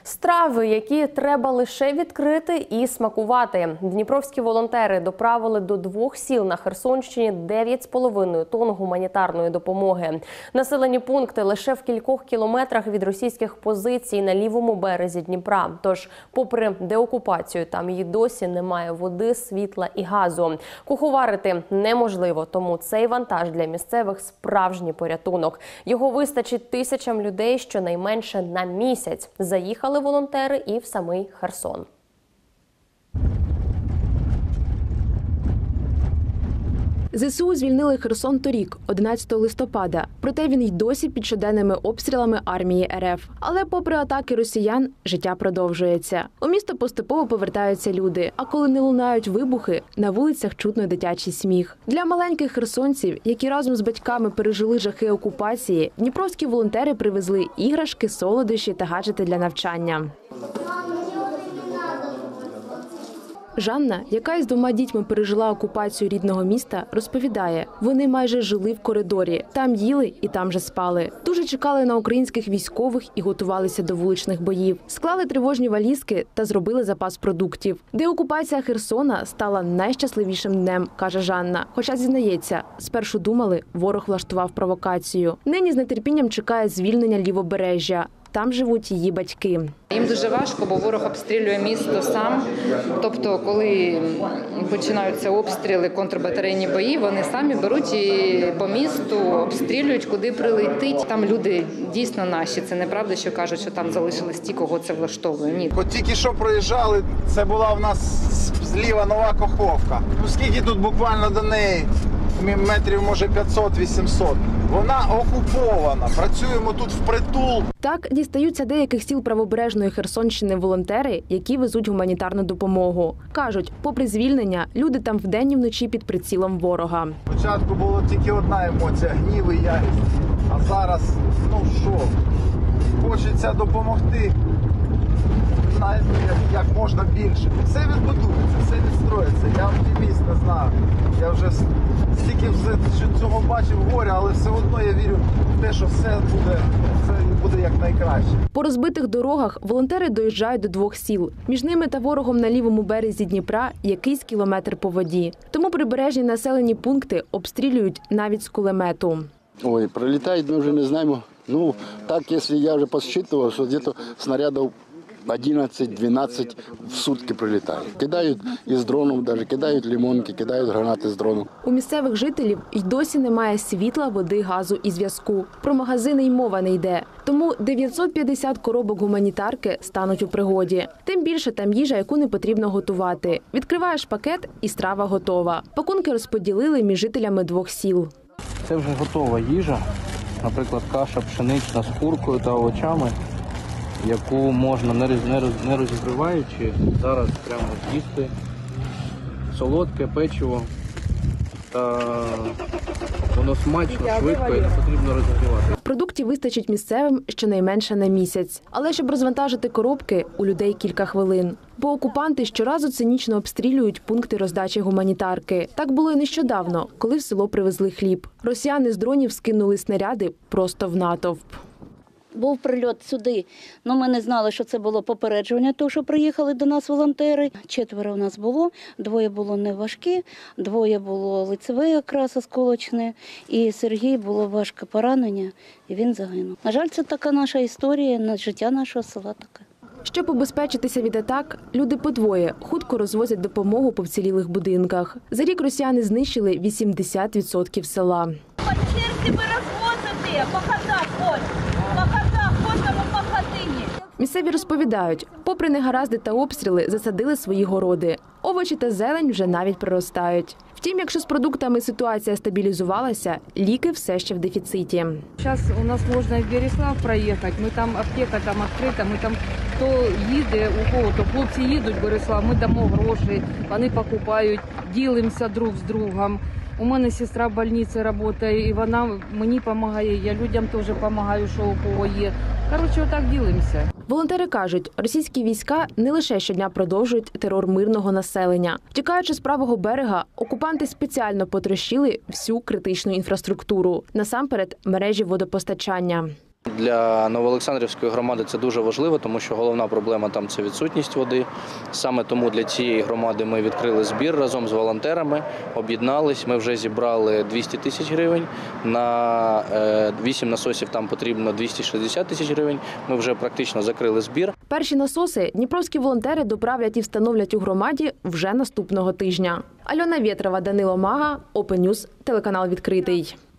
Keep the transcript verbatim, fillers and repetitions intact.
Страви, які треба лише відкрити і смакувати. Дніпровські волонтери доправили до двох сіл на Херсонщині дев'ять з половиною тонн гуманітарної допомоги. Населені пункти лише в кількох кілометрах від російських позицій на лівому березі Дніпра. Тож, попри деокупацію, там і досі немає води, світла і газу. Куховарити неможливо, тому цей вантаж для місцевих – справжній порятунок. Його вистачить тисячам людей щонайменше на місяць. Заїхали волонтери і в самий Херсон. ЗСУ звільнили Херсон торік, одинадцятого листопада. Проте він й досі під щоденними обстрілами армії РФ. Але попри атаки росіян, життя продовжується. У місто поступово повертаються люди. А коли не лунають вибухи, на вулицях чутно дитячий сміх. Для маленьких херсонців, які разом з батьками пережили жахи окупації, дніпровські волонтери привезли іграшки, солодощі та гаджети для навчання. Жанна, яка із двома дітьми пережила окупацію рідного міста, розповідає, вони майже жили в коридорі. Там їли і там же спали. Дуже чекали на українських військових і готувалися до вуличних боїв. Склали тривожні валізки та зробили запас продуктів. Деокупація Херсона стала найщасливішим днем, каже Жанна. Хоча, зізнається, спершу думали, ворог влаштував провокацію. Нині з нетерпінням чекає звільнення Лівобережжя. Там живуть її батьки. Їм дуже важко, бо ворог обстрілює місто сам. Тобто, коли починаються обстріли, контрбатарейні бої, вони самі беруть і по місту обстрілюють, куди прилетить. Там люди дійсно наші. Це неправда, що кажуть, що там залишились ті, кого це влаштовує. Ні. От тільки що проїжджали, це була в нас зліва Нова Каховка. Ну скільки тут буквально до неї? Метрів, може, п'ятсот-вісімсот. Вона окупована. Працюємо тут впритул. Так дістаються деяких сіл правобережної Херсонщини волонтери, які везуть гуманітарну допомогу. Кажуть, попри звільнення, люди там вдень і вночі під прицілом ворога. Спочатку була тільки одна емоція – гнів і ярость. А зараз, ну що, хочеться допомогти, знаєте, як, як можна більше. Все відбудується, все відстроїться. Я оптиміст, не знаю. Я вже стільки все цього бачив горя, але все одно я вірю в те, що все буде, все буде як найкраще. По розбитих дорогах волонтери доїжджають до двох сіл. Між ними та ворогом на лівому березі Дніпра якийсь кілометр по воді. Тому прибережні населені пункти обстрілюють навіть з кулемету. Ой, прилітають, ми вже не знаємо. Ну, так, якщо я вже посчитував, що десь снарядів одинадцять-дванадцять в сутки прилітають. Кидають із дроном, навіть кидають лимонки, кидають гранати з дрону. У місцевих жителів й досі немає світла, води, газу і зв'язку. Про магазини й мова не йде. Тому дев'ятсот п'ятдесят коробок гуманітарки стануть у пригоді. Тим більше там їжа, яку не потрібно готувати. Відкриваєш пакет і страва готова. Пакунки розподілили між жителями двох сіл. Це вже готова їжа, наприклад, каша пшенична з куркою та овочами, яку можна, не розігріваючи, зараз прямо з'їсти. Солодке, печиво, та воно смачно, швидко і не потрібно розігрівати. Продуктів вистачить місцевим щонайменше на місяць. Але щоб розвантажити коробки, у людей кілька хвилин. Бо окупанти щоразу цинічно обстрілюють пункти роздачі гуманітарки. Так було і нещодавно, коли в село привезли хліб. Росіяни з дронів скинули снаряди просто в натовп. Був прильот сюди, але ми не знали, що це було попередження, тому що приїхали до нас волонтери. Четверо у нас було, двоє було неважкі, двоє було лицеве якраз осколочне, і Сергій було важке поранення, і він загинув. На жаль, це така наша історія, життя нашого села таке. Щоб убезпечитися від атак, люди подвоє хутко розвозять допомогу по вцілілих будинках. За рік росіяни знищили вісімдесят відсотків села. Подчеркни би розвозити, по хатах ходь, по хатах ходимо по хатині. Місцеві розповідають, попри негаразди та обстріли, засадили свої городи. Овочі та зелень вже навіть проростають. Втім, якщо з продуктами ситуація стабілізувалася, ліки все ще в дефіциті. Зараз у нас можна в Береслав проїхати, ми там аптека там відкрита, ми там хто їде, у кого, то хлопці їдуть в Береслав, ми дамо гроші, вони покупають, ділимося друг з другом. У мене сестра в больниці працює, і вона мені допомагає, я людям теж допомагаю, що у кого є. Коротше, отак ділимося. Волонтери кажуть, російські війська не лише щодня продовжують терор мирного населення. Втікаючи з правого берега, окупанти спеціально потрощили всю критичну інфраструктуру, насамперед мережі водопостачання. Для Новоолександрівської громади це дуже важливо, тому що головна проблема там – це відсутність води. Саме тому для цієї громади ми відкрили збір разом з волонтерами, об'єднались. Ми вже зібрали двісті тисяч гривень, на вісім насосів там потрібно двісті шістдесят тисяч гривень. Ми вже практично закрили збір. Перші насоси дніпровські волонтери доправлять і встановлять у громаді вже наступного тижня. Альона Вєтрова, Данило Мага, Open News, телеканал «Відкритий».